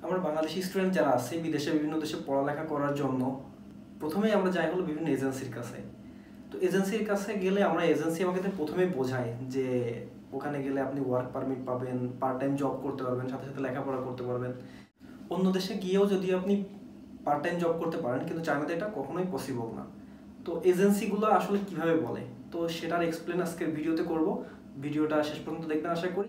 আমরা বাংলাদেশি স্টুডেন্ট যারা আছে বিদেশে বিভিন্ন দেশে পড়ালেখা করার জন্য প্রথমেই আমরা যাই হলো বিভিন্ন এজেন্সির কাছে। তো এজেন্সির কাছে গেলে আমরা এজেন্সি আমাকে প্রথমেই বোঝায় যে ওখানে গেলে আপনি ওয়ার্ক পারমিট পাবেন, পার্ট টাইম জব করতে পারবেন, সাথে সাথে লেখাপড়া করতে পারবেন। অন্য দেশে গিয়েও যদি আপনি পার্ট টাইম জব করতে পারেন, কিন্তু চায়নাতে এটা কখনোই পসিবল না। তো এজেন্সিগুলো আসলে কিভাবে বলে, তো সেটার এক্সপ্লেন আজকের ভিডিওতে করব। ভিডিওটা শেষ পর্যন্ত দেখবেন আশা করি।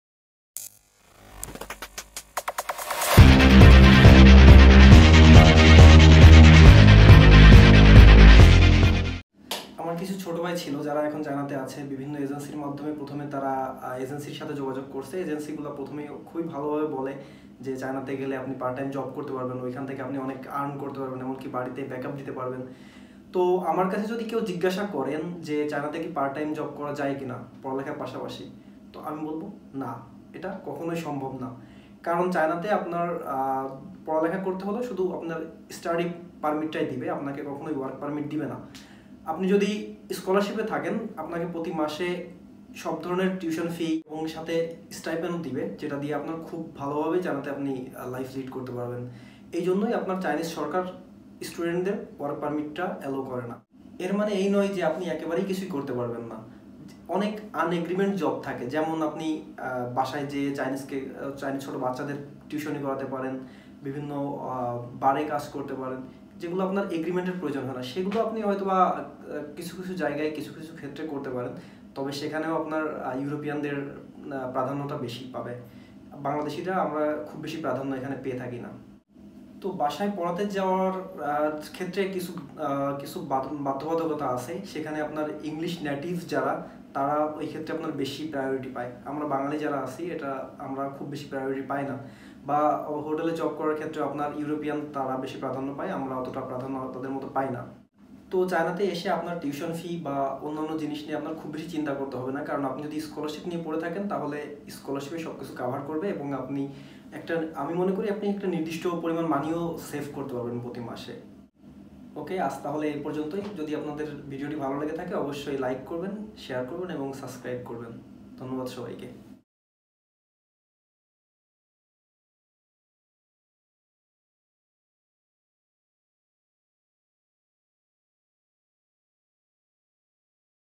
আমার কিছু ছোট ভাই ছিল যারা এখন চায়নাতে আছে, বিভিন্ন এজেন্সির মাধ্যমে প্রথমে তারা এজেন্সির সাথে যোগাযোগ করছে। এজেন্সিগুলো প্রথমে খুবই ভালোভাবে বলে যে চায়নাতে গেলে আপনি পার্ট টাইম জব করতে পারবেন, ওইখান থেকে আপনি অনেক আর্ন করতে পারবেন, এমনকি বাড়িতে ব্যাকআপ দিতে পারবেন। তো আমার কাছে যদি কেউ জিজ্ঞাসা করেন যে চায়নাতে কি পার্ট টাইম জব করা যায় কিনা পড়ালেখার পাশাপাশি, তো আমি বলবো না, এটা কখনোই সম্ভব না। কারণ চায়নাতে আপনার পড়ালেখা করতে হলে শুধু আপনার স্টাডি পারমিটটাই দিবে, আপনাকে কখনোই ওয়ার্ক পারমিট দিবে না। আপনি যদি স্কলারশিপে থাকেন, আপনাকে প্রতি মাসে সব ধরনের টিউশন ফি এবং সাথে স্টাইপেন্ডও দিবে, যেটা দিয়ে আপনার খুব ভালোভাবে জানাতে আপনি লাইফ লিড করতে পারবেন। এই জন্যই আপনার চাইনিজ সরকার স্টুডেন্টদের ওয়ার্ক পারমিটটা অ্যালো করে না। এর মানে এই নয় যে আপনি একেবারেই কিছুই করতে পারবেন না। অনেক আনএগ্রিমেন্ট জব থাকে, যেমন আপনি বাসায় যে চাইনিজ ছোটো বাচ্চাদের টিউশনি করাতে পারেন, বিভিন্ন বারে কাজ করতে পারেন, যেগুলো আপনার এগ্রিমেন্টের প্রয়োজন হয় না। সেগুলো আপনি হয়তো বা কিছু কিছু জায়গায় কিছু কিছু ক্ষেত্রে করতে পারেন, তবে সেখানেও আপনার ইউরোপিয়ানদের প্রাধান্যটা বেশি পাবে। বাংলাদেশিরা আমরা খুব বেশি প্রাধান্য এখানে পেয়ে থাকি না। তো বাসায় পড়াতে যাওয়ার ক্ষেত্রে কিছু কিছু বাধ্যবাধকতা আছে। সেখানে আপনার ইংলিশ নেটিভ যারা, তারা ওই ক্ষেত্রে আপনার বেশি প্রায়োরিটি পায়। আমরা বাঙালি যারা আছি এটা আমরা খুব বেশি প্রায়োরিটি পাই না। বা হোটেলে জব করার ক্ষেত্রে আপনার ইউরোপিয়ান তারা বেশি প্রাধান্য পায়, আমরা অতটা প্রাধান্য তাদের মতো পাই না। তো চায়নাতে এসে আপনার টিউশন ফি বা অন্যান্য জিনিস নিয়ে আপনার খুব বেশি চিন্তা করতে হবে না, কারণ আপনি যদি স্কলারশিপ নিয়ে পড়ে থাকেন তাহলে স্কলারশিপে সব কিছু কাভার করবে এবং আপনি আমি মনে করি আপনি একটা নির্দিষ্ট পরিমাণ মানিও সেভ করতে পারবেন প্রতি মাসে। ওকে, আজ তাহলে এই পর্যন্তই। যদি আপনাদের ভিডিওটি ভালো লেগে থাকে অবশ্যই লাইক করবেন, শেয়ার করবেন এবং সাবস্ক্রাইব করবেন। ধন্যবাদ সবাইকে।